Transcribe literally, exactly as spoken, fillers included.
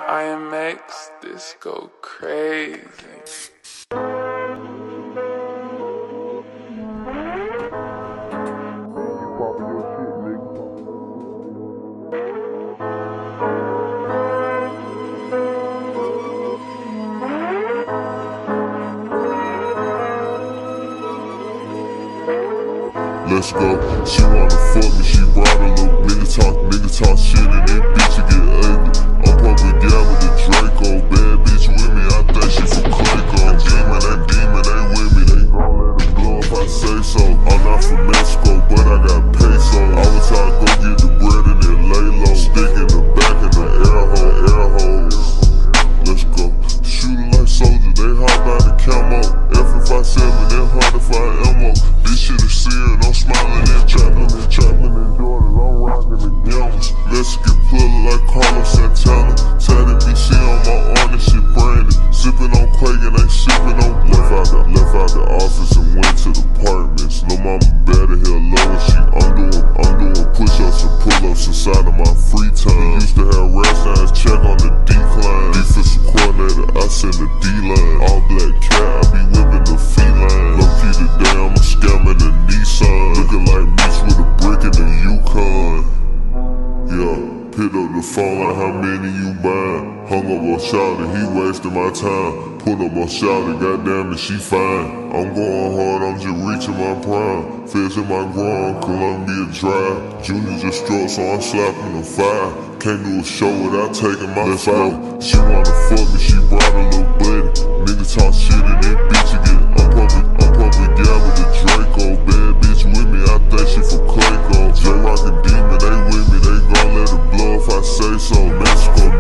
I M X, this go crazy. Let's go. She wanna fuck me, she brought a little nigga talk, nigga talk shit, and that bitch will get ugly. I'm pumping gal with the Draco, bad bitch with me, I think she from Clayco. Demon, that demon, they with me, they gon' let it blow if I say so. I'm not from Mexico, but I got peso. I was trying to go get the bread and then lay low. Stick in the back in the air hole, air holes. Let's go. Shooting like soldiers, they hop out the camo. F five seven, they hard to find ammo. This shit is searing, I'm smiling and trapping, trapping in Jordan, I'm rocking the Gammas. Mexican puller like Carlos Santana. Tatted B C on my arm, and shit branded. Sipping on Quake and ain't sipping on. Left out the, left out the office and went to the apartments. Lil' mama better hear low and she, I'm doing, I'm doing push-ups and pull-ups inside of my free time. Used to have rest lines, check on the decline. Defensive coordinator, I send the D-line. All black cat, I be whipping the feline. Low-key today, I'm a scamming the Nissan. Looking like Mitch with a brick in the Yukon. Yeah, picked up the phone like how many you buying. Hung up on Shawty, he wasting my time. Put up on Shawty, goddamn it, she fine. I'm going hard, I'm just reaching my prime. Feds in my groin, Columbia Drive. Junior just struck, so I'm slapping the five. Can't do a show without taking my Let's five. Go. She wanna fuck me, she brought a little buddy. Nigga talk shit and that bitch again. I'm pumping, I'm pumping gal with the Draco. Bad bitch with me, I think she from Clayco. J-Rock and Demon, they with me, they gon' let it blow if I say so. Mexico